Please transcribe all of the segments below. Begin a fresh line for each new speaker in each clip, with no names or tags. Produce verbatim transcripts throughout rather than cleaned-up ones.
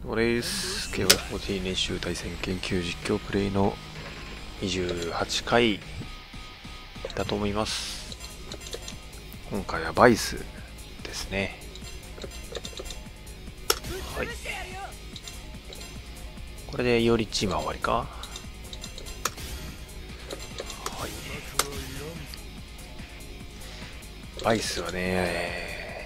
これです。ケーオーエフフォーティー 年収対戦研究実況プレイのにじゅうはちかいだと思います。今回はバイスですね。はい。これでイオリチームは終わりか。はい。バイスはね、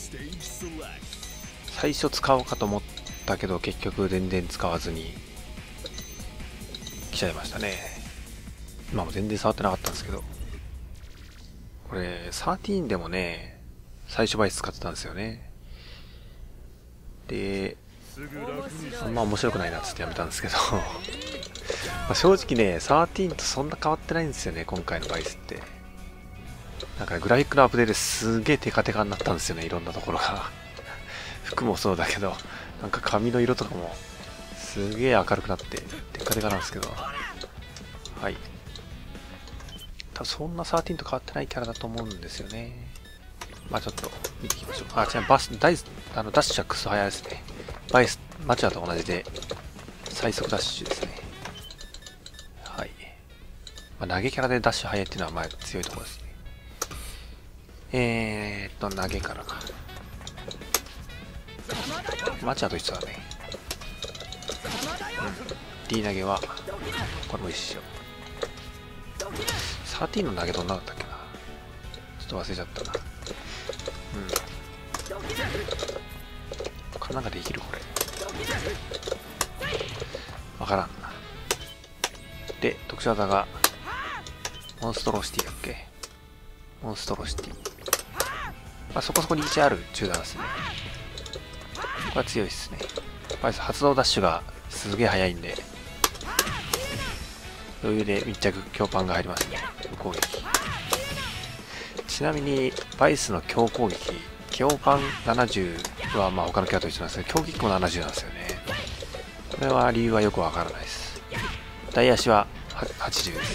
最初使おうかと思ったけど結局全然使わずに来ちゃいましたね。今も全然触ってなかったんですけど、これじゅうさんでもね最初バイス使ってたんですよね。であんま面白くないなっつってやめたんですけどまあ正直ねじゅうさんとそんな変わってないんですよね、今回のバイスって。なんか、ね、グラフィックのアップデートですげえテカテカになったんですよね、いろんなところが服もそうだけど、なんか髪の色とかもすげえ明るくなってテカテカなんですけど、はい。多分そんなじゅうさんと変わってないキャラだと思うんですよね。まあちょっと見ていきましょう。あ、違う、バス、ダイス、あのダッシュはクソ速いですね。バイス、マチュアと同じで最速ダッシュですね。はい。まあ、投げキャラでダッシュ速いっていうのはまあ強いところですね。えーっと、投げからか。マチュアと一緒だね。うん。D 投げは、これも一緒。じゅうさんの投げどんなだったっけな。ちょっと忘れちゃったな。うん。他なんかできるこれ。わからんな。で、特殊技が、モンストロシティだっけ。モンストロシティ。まあ、そこそこにリーチある中段ですね。これは強いですね。バイス発動ダッシュがすげえ速いんで、余裕で密着強パンが入りますね。無攻撃。ちなみにバイスの強攻撃、強パンななじゅうはまあ他のキャラと一緒なんですけど、強キックもななじゅうなんですよね。これは理由はよくわからないです。大足ははちじゅうです。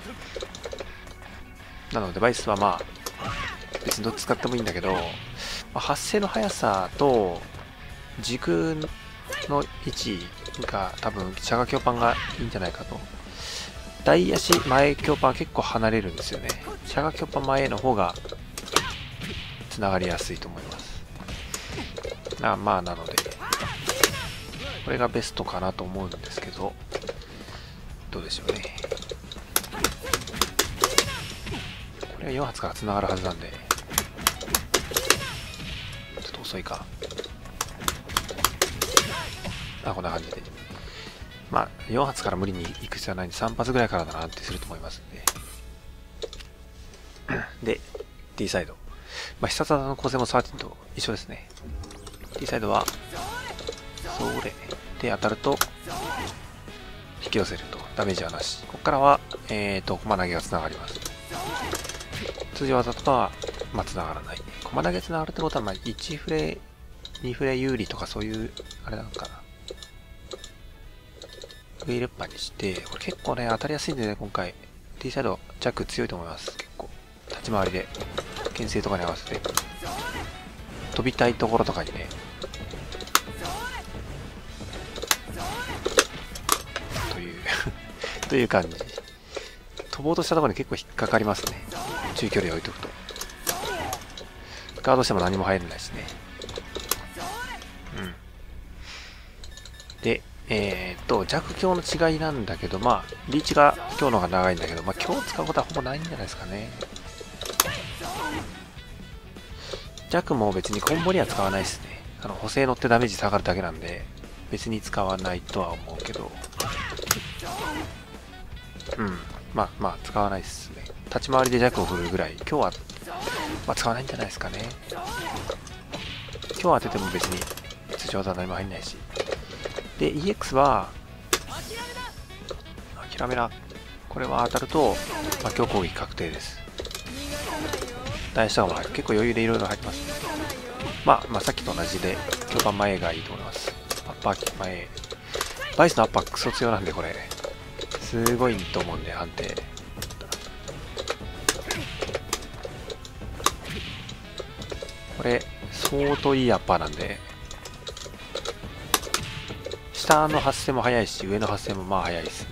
なのでバイスはまあ別にどっち使ってもいいんだけど、まあ、発生の速さと軸の位置が多分シャガ強パンがいいんじゃないかと。大足前強パンは結構離れるんですよね。シャガ強パン前の方がつながりやすいと思います。あまあなのでこれがベストかなと思うんですけど、どうでしょうね。これはよん発からつながるはずなんで、ちょっと遅いか。あ、こんな感じで。まあ、よん発から無理に行く必要はないんで、さん発ぐらいからだなってすると思いますんで。で、D サイド。まあ、必殺技の構成もじゅうさんと一緒ですね。D サイドは、それで当たると、引き寄せると。ダメージはなし。ここからは、えーと、駒投げがつながります。通常技とかは、まあ、つながらない。駒投げつながるってことは、まあ、いちフレ、にフレ有利とかそういう、あれなのかな。ウイレッパーにして、これ結構ね、当たりやすいんでね、今回。D サイド、ジャック強いと思います。結構。立ち回りで、牽制とかに合わせて。飛びたいところとかにね。という、という感じ。飛ぼうとしたところに結構引っかかりますね。中距離置いとくと。ガードしても何も入れないしね。うん。で、えー、っと弱強の違いなんだけど、まあリーチが強の方が長いんだけど、まあ強使うことはほぼないんじゃないですかね。弱も別にコンボには使わないですね。あの補正乗ってダメージ下がるだけなんで別に使わないとは思うけど、うん、まあまあ使わないですね。立ち回りで弱を振るぐらい、今日は、まあ、使わないんじゃないですかね。今日当てても別に通常技は何も入んないし。で イーエックス は諦めな。これは当たると、まあ、強攻撃確定です。大下が入る。結構余裕でいろいろ入ってますね。まあ、まあさっきと同じで強パン前がいいと思います。アッパー前、バイスのアッパークソ強なんで、これすごいと思うんで判定。これ相当いいアッパーなんで、 下の発生も速いし上の発生もまあ速いですね。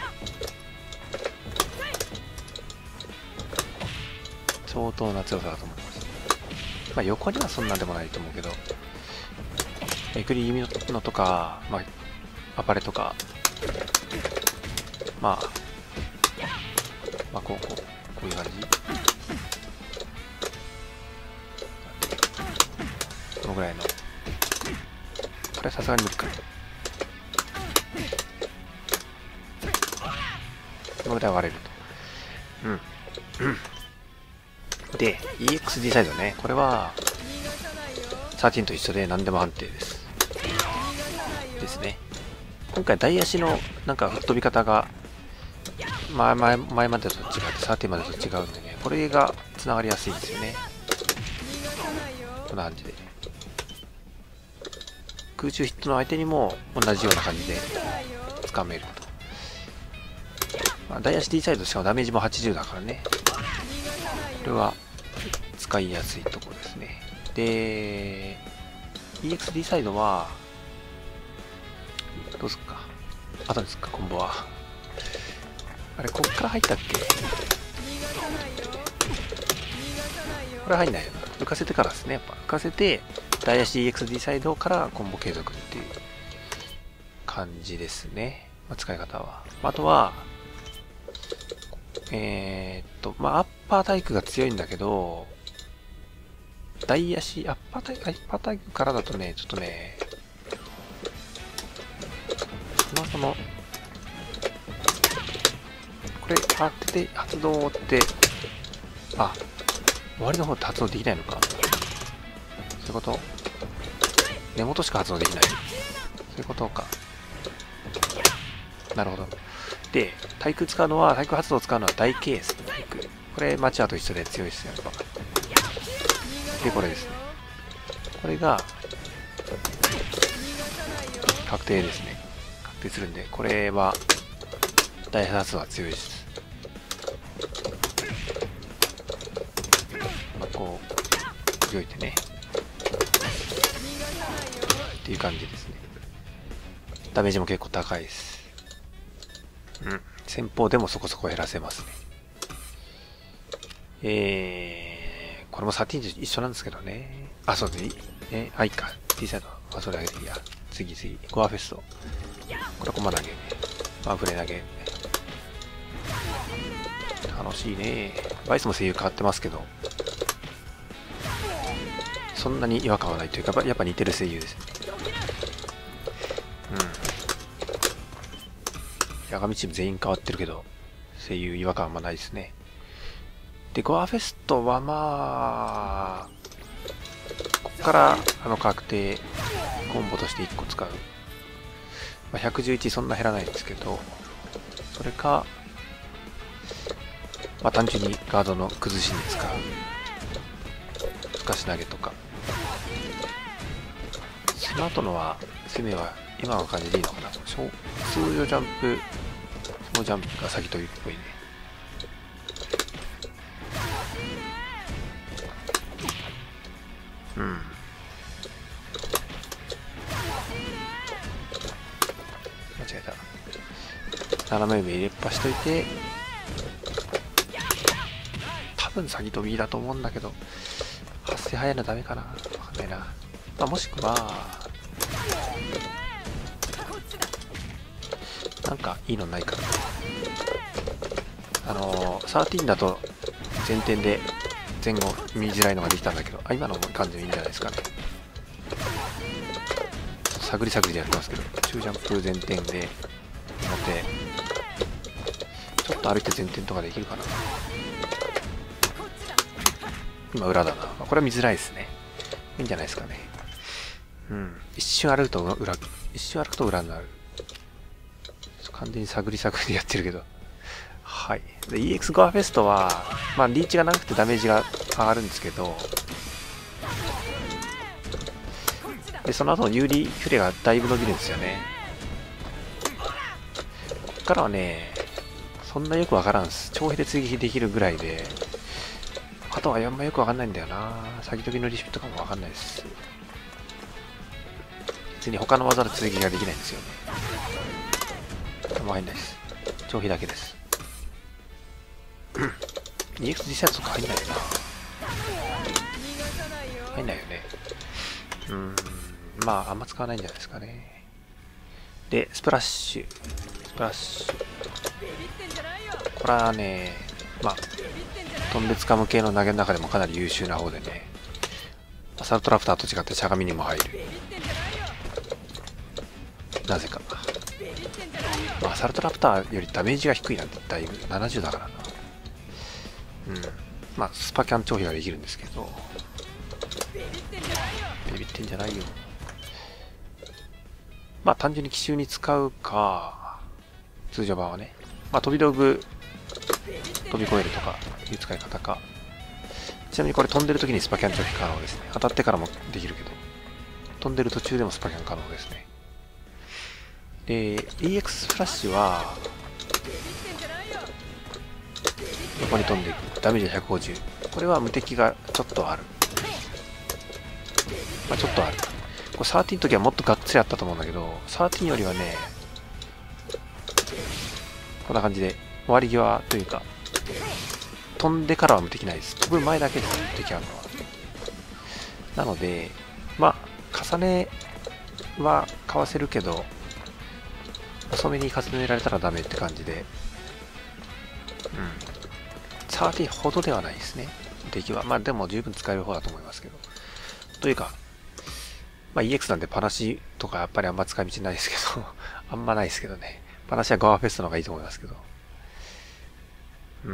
相当な強さだと思います。まあ横にはそんなんでもないと思うけど、えぐり気味のとか、まあアパレとか、まあまあこうこうこういう感じ、このぐらいの、これさすがに無理か。このぐらい割れると。うんうんで イーエックスディー サイドね、これはじゅうさんと一緒で何でも安定ですですね。今回台足のなんか吹っ飛び方が前前前までと違ってじゅうさんまでと違うんでね、これがつながりやすいんですよね。こんな感じで空中ヒットの相手にも同じような感じでつかめると。まあ、台足 D サイドしかもダメージもはちじゅうだからね、これは使いやすいところですね。で イーエックスディー サイドはどうすっか、後ですっか、コンボはあれこっから入ったっけ。これ入んないよな、浮かせてからですね。やっぱ浮かせて台足 イーエックスディー サイドからコンボ継続っていう感じですね、まあ、使い方は。あとはえー、っとまあアッパータイクが強いんだけど、台足アッパータイクアッパータイクからだとね、ちょっとね、まあそのこれ当てて発動って、あ、終わりの方って発動できないのか。そういうこと。根元しか発動できない。そういうことか。なるほど。で、対空使うのは、対空発動を使うのは大ケース。対空。これ、マチュアと一緒で強いですよ、やっぱ。で、これですね。これが、確定ですね。確定するんで、これは、大発動は強いです。まあ、こう、動いてね。っていう感じですね。ダメージも結構高いです。うん。先方でもそこそこ減らせますね。えー、これもじゅうさんと一緒なんですけどね。あ、そうですね。え、あ、いいか。T サイド。あ、それあげていいや。次次。ゴアフェスト。これコマ投げ。まあ、フレ投げ。楽しいね。バイスも声優変わってますけど、そんなに違和感はないというか、やっぱ似てる声優ですね。うん。ヤガミチーム全員変わってるけど、声優違和感はないですね。で、ゴアフェストはまあ、ここからあの確定コンボとしていっこ使う。まあ、ひゃくじゅういちそんな減らないんですけど、それか、まあ、単純にガードの崩しに使う。透かし投げとか。その後のは、攻めは今の感じでいいのかな。通常ジャンプ、小ジャンプが先取りっぽいね。うん。間違えた。斜め目入れっぱしといて、多分先飛びだと思うんだけど、発生早いのダメかな。わかんないな。まあ、もしくは、なんかいいのないかな。あのー、じゅうさんだと前転で前後見づらいのができたんだけど、あ、今の感じでいいんじゃないですかね。探り探りでやってますけど、中ジャンプ前転で表、ちょっと歩いて前転とかできるかな。今裏だな。これは見づらいですね。いいんじゃないですかね。うん。一瞬歩くと裏、一瞬歩くと裏になる。完全に探り探りでやってるけど。はい。で、イーエックス ゴアフェストは、まあ、リーチがなくてダメージが上がるんですけど、で、その後の有利フレがだいぶ伸びるんですよね。こっからはね、そんなよくわからんです。長兵で追撃できるぐらいで、あとはあんまよくわかんないんだよな。先時のリシピとかもわかんないです。別に他の技で追撃ができないんですよね。 もう入んないです。長飛だけです。イーエックス 実際とか入んないよな。入んないよね。うーん、まああんま使わないんじゃないですかね。でスプラッシュスプラッシュこれはね、まあ飛んで掴む系の投げの中でもかなり優秀な方でね、アサルトラプターと違ってしゃがみにも入る。なぜか、まあ、アサルトラプターよりダメージが低いなんてだいぶななじゅうだからな。うん、まあスパキャン長飛ができるんですけど、ビビってんじゃないよ。まあ単純に奇襲に使うか、通常版はね、まあ飛び道具飛び越えるとかいう使い方か。ちなみにこれ飛んでる時にスパキャン長飛可能ですね。当たってからもできるけど、飛んでる途中でもスパキャン可能ですね。で イーエックス フラッシュは横に飛んでいく、ダメージはひゃくごじゅう、これは無敵がちょっとある。まあちょっとある。これじゅうさんの時はもっとがっつりあったと思うんだけど、じゅうさんよりはね、こんな感じで終わり際というか、飛んでからは無敵ないです。飛ぶ前だけです無敵あるのは。なのでまあ重ねはかわせるけど、遅めに重ねられたらダメって感じで、うん、じゅうさんほどではないですね、敵は。まあでも十分使える方だと思いますけど。というか、まあ イーエックス なんでパナシとかやっぱりあんま使い道ないですけど、あんまないですけどね。パナシはゴアフェストの方がいいと思いますけど。うん。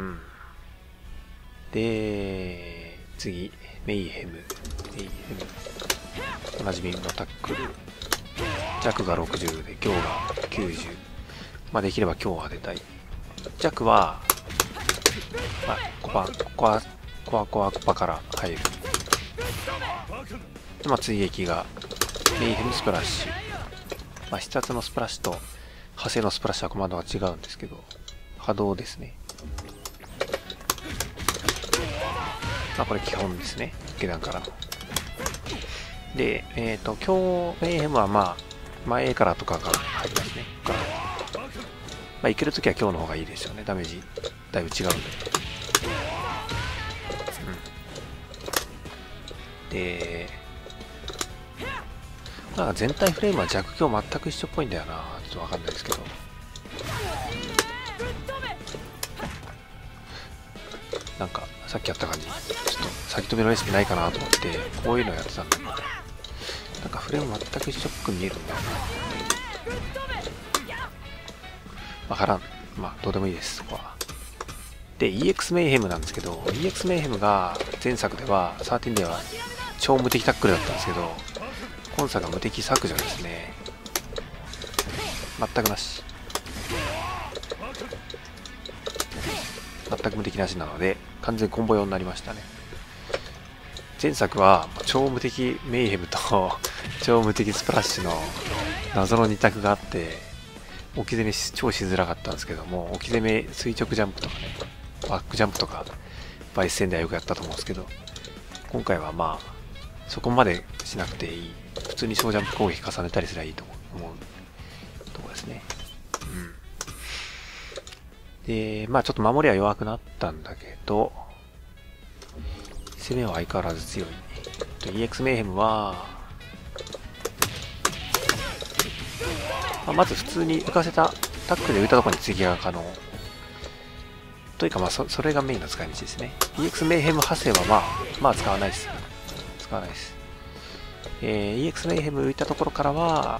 で、次、メイヘム。メイヘム。おなじみのタックル。弱がろくじゅうで、強がきゅうじゅう。まあできれば強を当てたい。弱は、まあ、コパ、コア、コアコアコパから入る。で、まあ追撃が、メイヘムスプラッシュ。まあ必殺のスプラッシュと、派生のスプラッシュはコマンドが違うんですけど、波動ですね。まあこれ基本ですね。下段からの。で、えっと、今日、メイヘムはまあ、まあ A からとかから入りますね。からまあいけるときは今日の方がいいですよね。ダメージ、だいぶ違うんで。うん。で、なんか全体フレームは弱強全く一緒っぽいんだよな。ちょっとわかんないですけど。なんかさっきやった感じ、ちょっと先止めのレシピないかなと思ってこういうのやってたんだけど、なんかフレーム全く一緒っぽく見えるんだよな。わからん。まあどうでもいいです、そこは。で イーエックス メイヘムなんですけど、 イーエックス メイヘムが前作ではじゅうさんでは超無敵タックルだったんですけど、今作が無敵削除ですね。全くなし、全く無敵なしなので完全コンボ用になりましたね。前作は超無敵メイヘムと超無敵スプラッシュの謎のに択があって、置き攻め超しづらかったんですけども、置き攻め垂直ジャンプとかね、バックジャンプとかバイス戦ではよくやったと思うんですけど、今回はまあそこまでしなくていい、普通に小ジャンプ攻撃重ねたりすればいいと思うところですね。うん。で、まあちょっと守りは弱くなったんだけど、攻めは相変わらず強い。イーエックス メイヘムは、まあ、まず普通に浮かせたタックで浮いたところに追撃が可能。というかまあ そ, それがメインの使い道ですね。イーエックス メイヘム派生はまあ、まあ使わないです。使わないです。えー、イーエックス メイヘム浮いたところからは、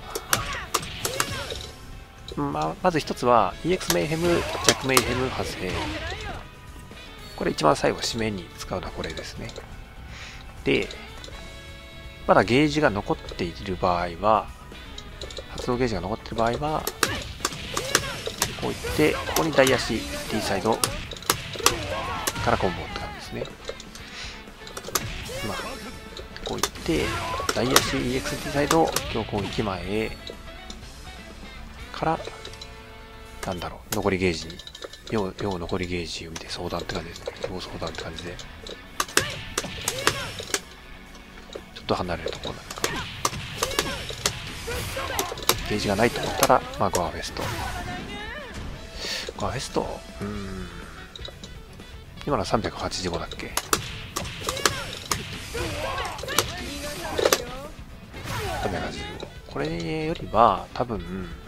まあ、まず一つは イーエックス メイヘム、弱メイヘム派生。これ一番最後締めに使うのはこれですね。で、まだゲージが残っている場合は、発動ゲージが残っている場合は、こういって、ここに大足 D サイドからコンボって感じですね。まあ、こういって、大足 イーエックス D サイド強攻撃前から、なんだろう、残りゲージに、要、要残りゲージを見て相談って感じですね。要相談って感じで。ちょっと離れるところなんか。ゲージがないと思ったら、まあ、ゴアフェスト。 ガフェスト、うーん。今のはさんびゃくはちじゅうごだっけ。さんびゃくはちじゅうご。これよりは、多分、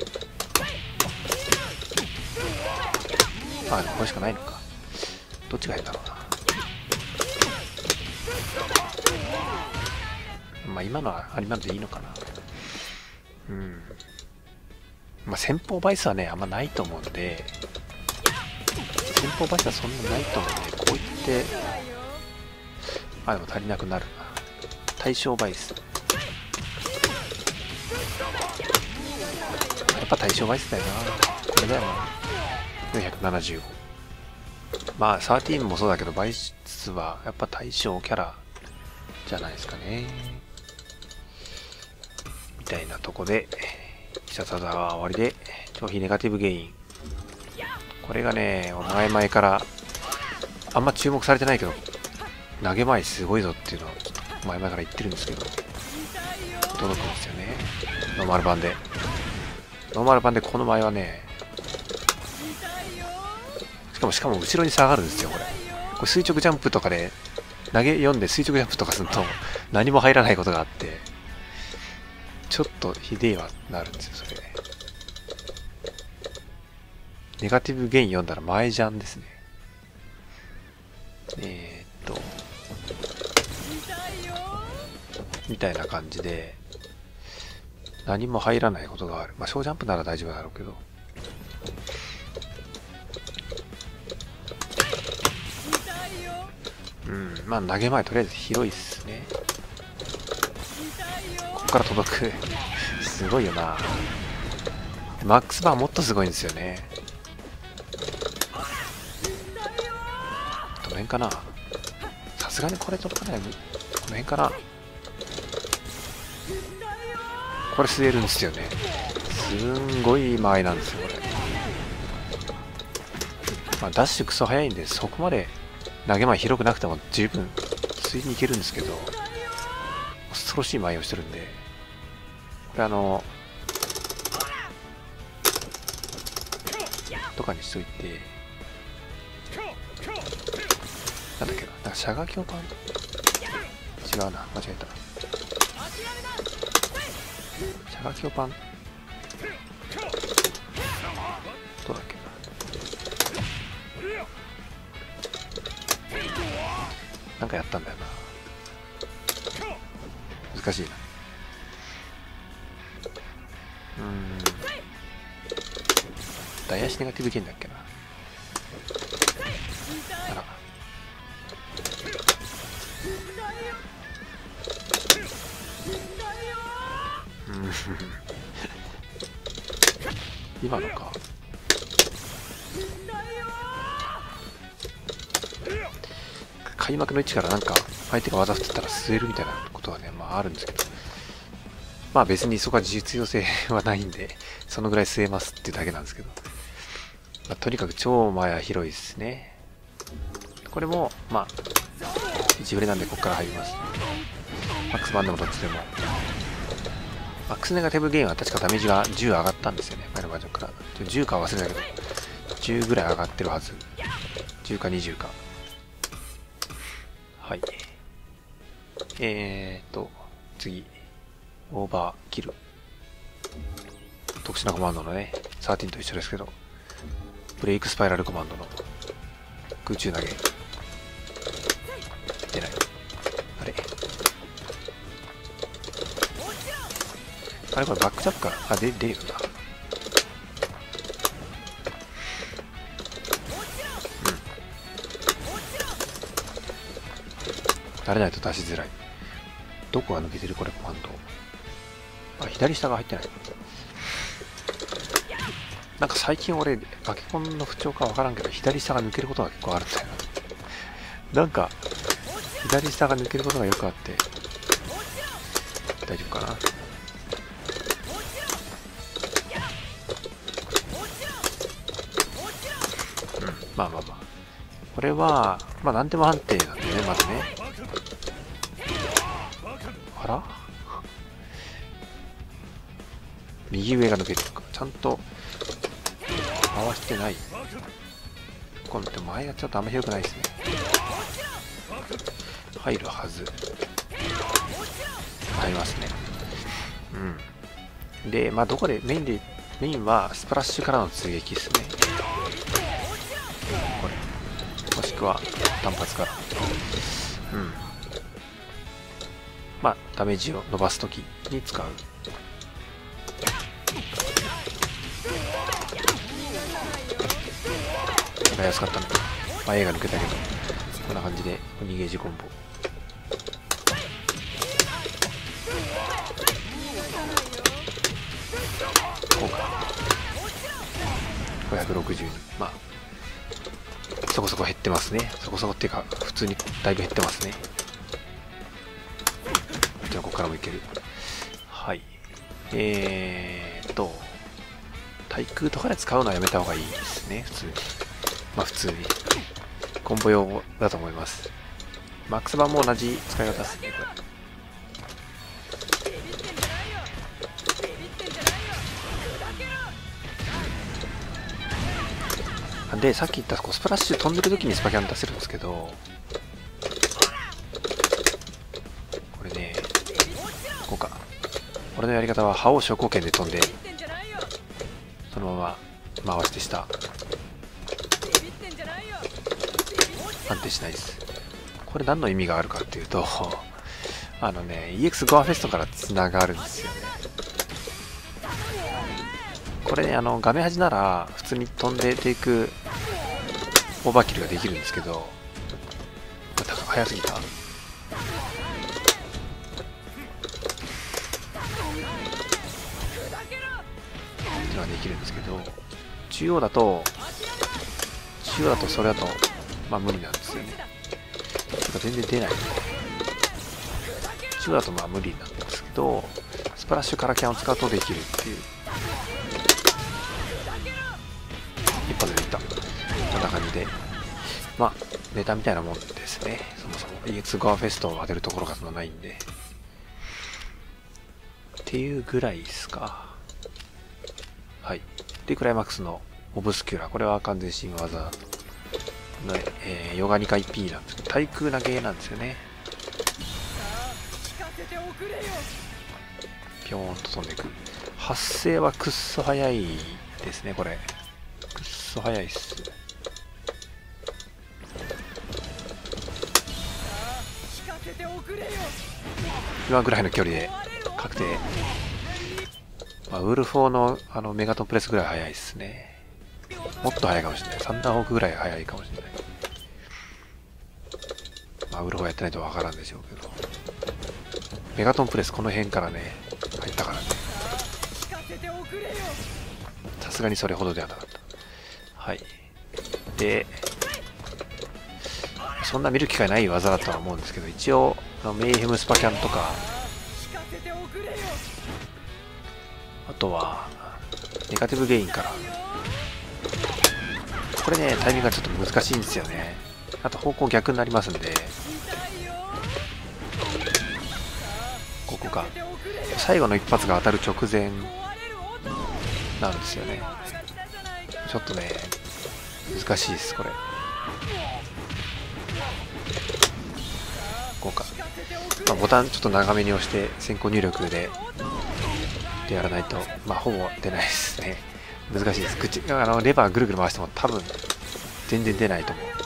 あ、でもこれしかないのか。どっちがいいんだろうな。まあ今のはありなんでいいのかな。うん。まあ先方倍数はね、あんまないと思うんで、先方倍数はそんなないと思うんで、こう言って、あ、でも足りなくなるな。対象倍数。やっぱ対象倍数だよな。これだよな。よんひゃくななじゅうご。まあ、じゅうさんもそうだけど、倍数はやっぱ対象キャラじゃないですかね。みたいなとこで、必殺技は終わりで、超非ネガティブゲイン。これがね、前々からあんま注目されてないけど、投げ前すごいぞっていうのを前々から言ってるんですけど、届くんですよね。ノーマル版で。ノーマル版でこの前はね、しかもしかも後ろに下がるんですよ、これ。これ垂直ジャンプとかで、投げ読んで垂直ジャンプとかすると何も入らないことがあって、ちょっとひでえはなるんですよ、それ。ネガティブゲイン読んだら前ジャンですね。えー、っと、みたいな感じで、何も入らないことがある。まあ、小ジャンプなら大丈夫だろうけど。うん、まあ投げ前とりあえず広いっすね。ここから届く。すごいよな。マックスバーもっとすごいんですよね。どの辺かな。さすがにこれ届かない。この辺かな。これ吸えるんですよね。すんごい間合いなんですよ、これ。まあ、ダッシュクソ速いんで、そこまで投げ前広くなくても十分吸いにいけるんですけど、恐ろしい間合いをしてるんで、これあの、とかにしといて、なんだっけな、なんか射撃をパン違うな、間違えた。射撃をパンどうだっけな。なんかやったんだよな。難しいな。うーん。ダイヤシネガティブゲインだっけな。あら。うん今のか。開幕の位置からなんか相手が技振ってたら吸えるみたいなことはね、まああるんですけど、まあ別にそこは実用性はないんで、そのぐらい吸えますっていうだけなんですけど、まあ、とにかく超前は広いですね。これも、まあ、一振りなんでここから入ります。マックスバンでもどっちでも。マックスネガティブゲインは確かダメージがじゅう上がったんですよね、前のバージョンから。じゅうかは忘れたけど、じゅうぐらい上がってるはず。じゅうかにじゅうか。はい。えーと、次。オーバーキル。特殊なコマンドのね、じゅうさんと一緒ですけど、ブレイクスパイラルコマンドの空中投げ。出ない。あれあれこれバックジャンプか。あ、で、出るよな。慣れないと出しづらい。どこが抜けてるこれコマンド。あ、左下が入ってない。なんか最近俺、バケコンの不調かわからんけど、左下が抜けることが結構あるんだよな。なんか、左下が抜けることがよくあって、大丈夫かな。うん、まあまあまあ。これは、まあ何でも判定なんでね、まずね。あら右上が抜けてるか。ちゃんと回してない。 今度前がちょっとあんま広くないですね。入るはず。入りますね。うん。で、まあどこでメインで、メインはスプラッシュからの追撃ですね。これ。もしくは単発から。うん。まあダメージを伸ばすときに使う。が安かったので、まあ、A が抜けたけど、こんな感じでにゲージコンボ。こうか。ごひゃくろくじゅうに。まあ、そこそこ減ってますね。そこそこっていうか、普通にだいぶ減ってますね。じゃあ、ここからもいける。はい。えーっと、対空とかで使うのはやめた方がいいですね、普通に。まあ普通にコンボ用だと思います。マックス版も同じ使い方ですね、これ。で、さっき言ったこうスプラッシュ飛んでる時にスパキャン出せるんですけど、これね、こうか。俺のやり方は刃を昇降圏で飛んで、そのまま回して下。安定しないです。これ何の意味があるかっていうと、あのね、イーエックス ゴアフェストからつながるんですよね。これね、あの、画面端なら普通に飛んでていくオーバーキルができるんですけど、早すぎた。っていうのができるんですけど、中央だと、中央だとそれだと、まあ無理なんですよね。てか全然出ない。中央だとまあ無理なんですけど、スプラッシュからキャンを使うとできるっていう。一発でいった。こんな感じで。まあ、ネタみたいなもんですね。そもそも イーエックス ゴアフェストを当てるところがそんなないんで。っていうぐらいですか。はい。で、クライマックスのオブスキュラ。これは完全新技。の、えー、ヨガニカ ピー なんですけど、対空投げなんですよね。ぴょーんと飛んでいく。発生はくっそ早いですね、これ。くっそ早いっす。今ぐらいの距離で確定。まあ、ウルフォーのあのメガトンプレスぐらい速いっすね。もっと速いかもしれない。サンダーホークぐらい速いかもしれない。まあ、ウルフォーやってないとわからんでしょうけど。メガトンプレスこの辺からね、入ったからね。さすがにそれほどではなかった。はい。で、そんな見る機会ない技だとは思うんですけど、一応、メイヘムスパキャンとか、あとは、ネガティブゲインから。これね、タイミングがちょっと難しいんですよね。あと方向逆になりますんで、ここが、最後の一発が当たる直前なんですよね。ちょっとね、難しいです、これ。こうか。まあ、ボタンちょっと長めに押して、先行入力で、でやらないと、まあ、ほぼ出ないですね。難しいです。口、あの、レバーぐるぐる回しても多分、全然出ないと思う。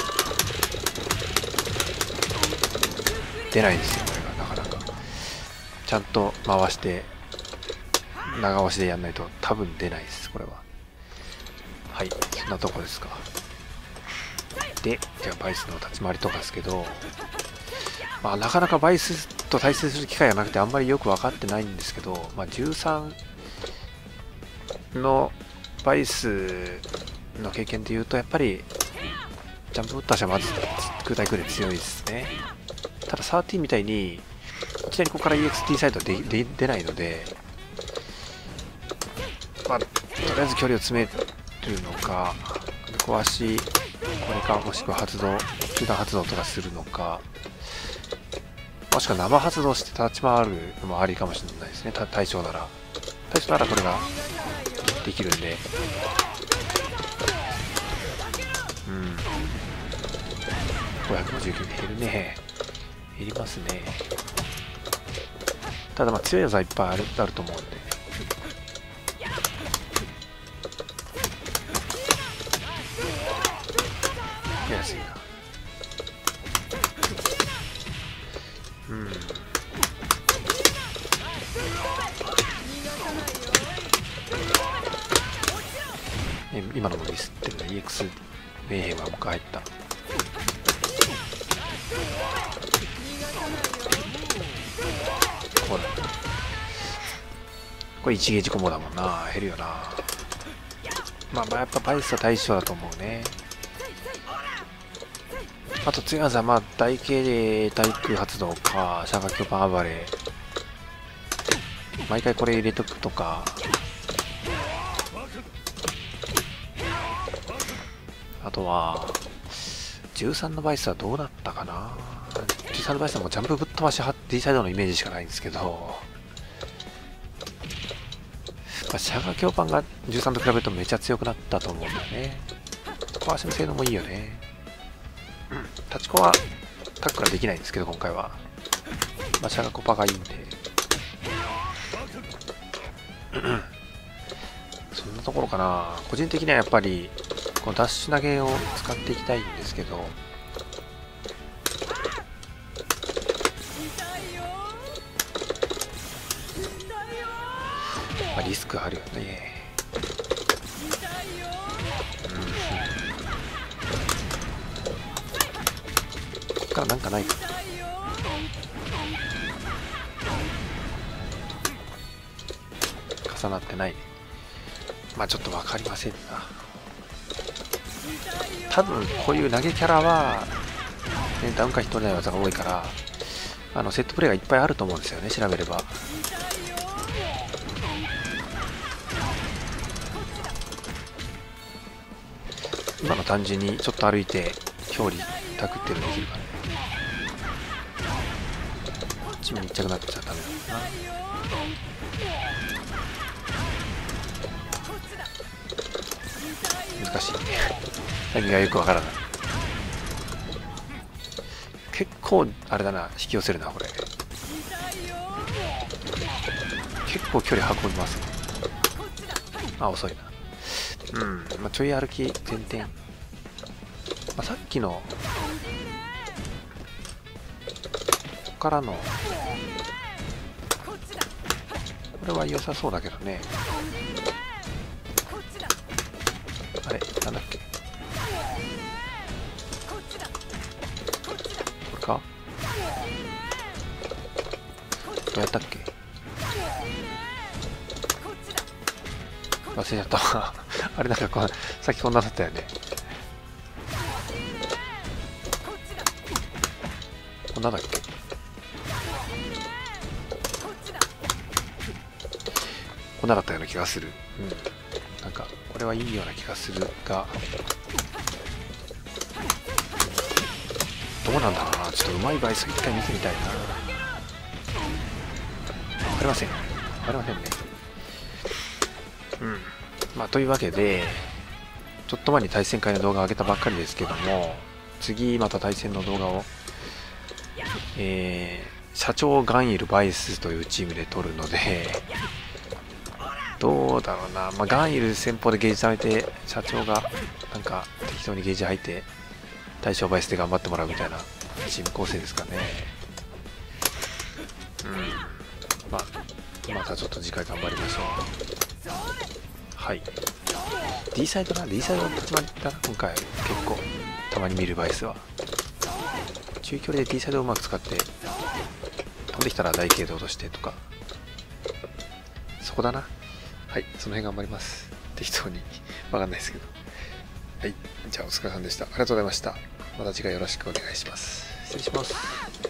出ないんですよ、これが、なかなか。ちゃんと回して、長押しでやんないと多分出ないです、これは。はい、そんなとこですか。で、じゃあバイスの立ち回りとかですけど、まあ、なかなかバイスと対戦する機会がなくてあんまりよく分かってないんですけど、まあ、じゅうさんのバイスの経験でいうとやっぱりジャンプ打った人はまず空対空で強いですね。ただじゅうさんみたいにいきなりここから イーエックスティー サイドはでで出ないので、まあ、とりあえず距離を詰めるのか、小足これか、もしくは発動中断発動とかするのか、もしくは生発動して立ち回るのもありかもしれないですね。対象なら対象ならこれができるんで、 うん。ごひゃくごじゅうきゅう減るね。減りますね。ただまあ強い技いっぱいあるあると思うんで。安いな。うん。今のもミスってるね。イーエックス メイヘンはもう一回入った。こうだ。これいちゲージコンボだもんな。減るよな。まあまあやっぱバイスは対象だと思うね。あと強い技はまあ大敬礼対空発動かシャガキョパ暴れ。毎回これ入れとくとか。あとはじゅうさんのバイスはどうだったかな。じゅうさんのバイスはもうジャンプぶっ飛ばし D サイドのイメージしかないんですけど、まあ、シャガ強パンがじゅうさんと比べるとめちゃ強くなったと思うんだよね。小足の性能もいいよね。うん、タチコはタックルはできないんですけど今回は、まあ、シャガコパがいいんでそんなところかな。個人的にはやっぱりこのダッシュ投げを使っていきたいんですけど、まあ、リスクあるよね。うん、こっからなんかないか。重なってないね。まあちょっと分かりませんな。多分こういう投げキャラは、ね、ダウンか引っ取れない技が多いから、あのセットプレーがいっぱいあると思うんですよね、調べれば。今の単純にちょっと歩いて表裏タクってるのできるからね。こっちもにちゃくなっちゃダメだな。難しいね。タイミングがよくわからない。結構あれだな、引き寄せるなこれ。結構距離運びますね。あ、遅いな。うん、まあ、ちょい歩き点々、まあ、さっきのここからのこれは良さそうだけどね。あれなんだっけ、これか、どうやったっけ、忘れちゃったわあれなんかこうさっきこんなだったよね。こんなだっけ、こんなだったような気がする。うん、なんかこれはいいような気がするが、どうなんだろうな。ちょっとうまいバイス一回見てみたいな。わかりませんわかりませんね。うん、まあというわけでちょっと前に対戦会の動画を上げたばっかりですけども、次また対戦の動画を、えー、社長ガンイルバイスというチームで撮るのでどうだろうな、まあ、ガンイル先方でゲージ貯めて社長がなんか適当にゲージ入って対象バイスで頑張ってもらうみたいなチーム構成ですかね。うん、まあまたちょっと次回頑張りましょう。はい、 D サイドな D サイド始まったな今回。結構たまに見るバイスは中距離で D サイドをうまく使って飛んできたら大軽度としてとか、そこだな。はい、その辺頑張ります。適当にわかんないですけど。はい、じゃあお疲れ様でした。ありがとうございました。また次回よろしくお願いします。失礼します。